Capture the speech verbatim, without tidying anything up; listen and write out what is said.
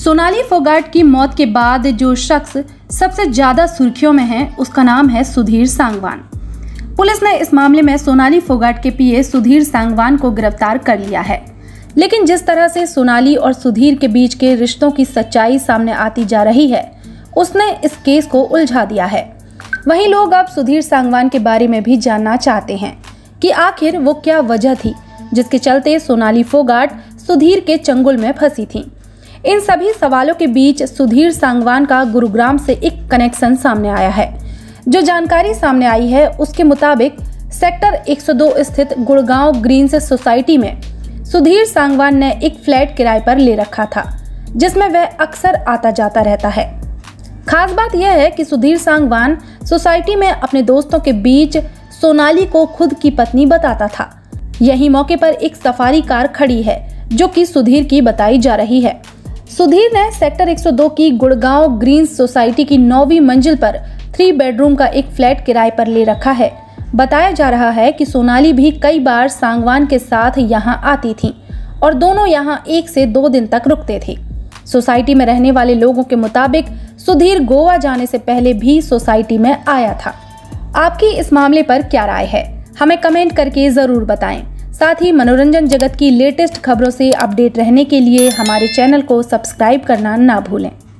सोनाली फोगाट की मौत के बाद जो शख्स सबसे ज्यादा सुर्खियों में है उसका नाम है सुधीर सांगवान। पुलिस ने इस मामले में सोनाली फोगाट के पीए सुधीर सांगवान को गिरफ्तार कर लिया है। लेकिन जिस तरह से सोनाली और सुधीर के बीच के रिश्तों की सच्चाई सामने आती जा रही है, उसने इस केस को उलझा दिया है। वहीं लोग अब सुधीर सांगवान के बारे में भी जानना चाहते हैं कि आखिर वो क्या वजह थी जिसके चलते सोनाली फोगाट सुधीर के चंगुल में फंसी थी। इन सभी सवालों के बीच सुधीर सांगवान का गुरुग्राम से एक कनेक्शन सामने आया है। जो जानकारी सामने आई है उसके मुताबिक सेक्टर एक सौ दो स्थित गुड़गांव ग्रीन्स सोसाइटी में सुधीर सांगवान ने एक फ्लैट किराए पर ले रखा था, जिसमें वह अक्सर आता जाता रहता है। खास बात यह है कि सुधीर सांगवान सोसाइटी में अपने दोस्तों के बीच सोनाली को खुद की पत्नी बताता था। यही मौके पर एक सफारी कार खड़ी है जो कि सुधीर की बताई जा रही है। सुधीर ने सेक्टर एक सौ दो की गुड़गांव ग्रीन्स सोसाइटी की नौवीं मंजिल पर थ्री बेडरूम का एक फ्लैट किराए पर ले रखा है। बताया जा रहा है कि सोनाली भी कई बार सांगवान के साथ यहां आती थी और दोनों यहां एक से दो दिन तक रुकते थे। सोसाइटी में रहने वाले लोगों के मुताबिक सुधीर गोवा जाने से पहले भी सोसाइटी में आया था। आपकी इस मामले पर क्या राय है, हमें कमेंट करके जरूर बताएं। साथ ही मनोरंजन जगत की लेटेस्ट खबरों से अपडेट रहने के लिए हमारे चैनल को सब्सक्राइब करना ना भूलें।